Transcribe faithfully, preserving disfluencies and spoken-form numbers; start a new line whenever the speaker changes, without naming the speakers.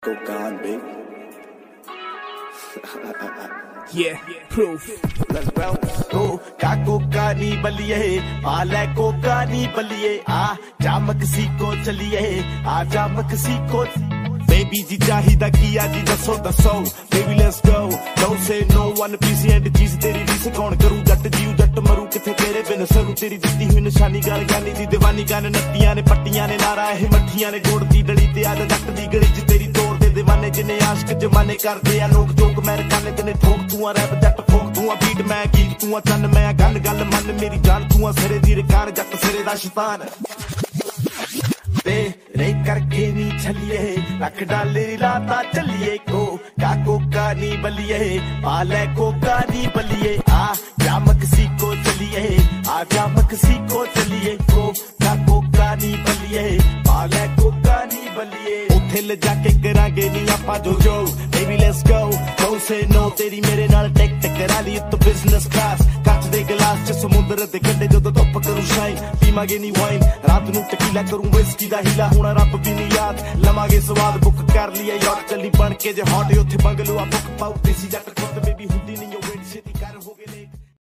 Go gone, babe.
Yeah, proof.
Let's go. Go, काको कानी बलिए, आले को कानी बलिए, आ जामक सीखो चलिए, आ जामक सीखो. Baby जी चाहिदा किया जी दसो दसो. Baby let's go. Don't say no one piece and चीज तेरी रीस कौन करूं जट जीव जट मरू किथे तेरे बिन सरू तेरी दित्ती हुई निशानी गाल गानी दी दीवानी गान नत्तियां ने पट्टियां ने नारा है मट्ठियां ने गोड़ दी डली ते आज जट दी गली च तेरी तोड़ दे दीवाने जिन्ने आशिक जमाने करदे आ लोग जोक मैं रखाने तेने ठोक तू आ रैप जट ठोक तू आ बीट मैं गीत तू आ चन्न मैं गल गल मन मेरी जान तू आ सिरे दी रकान जट सिरे दा शैतान. रे करके नी छलिए रख डाले लाता चलिए को काको कानी बलिए पाले को कानी बलिए आ जामक सीखो चलिए आ जामक सीखो चलिए को काको कानी बलिए पाले को कानी बलिए उथे ले जाके करांगे नी आपा जो जो baby let's go don't say no तेरी मेरे नाल टेक टेक करा ली तो बिजनेस क्लास ਕੱਚ ਦੇ ਗਲਾਸ ਚ ਸਮੁੰਦਰ ਦੇ ਕੰਢੇ ਜਦੋਂ ਧੁੱਪ ਕਰੂ ਸ਼ਾਈਨ ਪੀਵਾਂਗੇ ਨੀ ਵਾਈਨ ਰਾਤ ਨੂੰ ਟਕੀਲਾ ਕਰੂੰ ਵਿਸਕੀ ਦਾ ਹੀਲਾ ਹੋਣਾ ਰੱਬ ਵੀ ਨੀ ਯਾਦ ਲਵਾਂਗੇ ਸਵਾਦ ਬੁੱਕ ਕਰ ਲਿਆ ਯਾਰ ਚੱਲੀ ਬਣ ਕੇ ਜੇ ਹੌਟ ਉੱਥੇ ਬੰਗਲੂ ਆ ਬੁੱਕ ਪਾਉ ਦੇਸੀ ਜੱਟ ਖੁਦ ਬੇਬੀ ਹੁੰਦੀ ਨਹੀਂ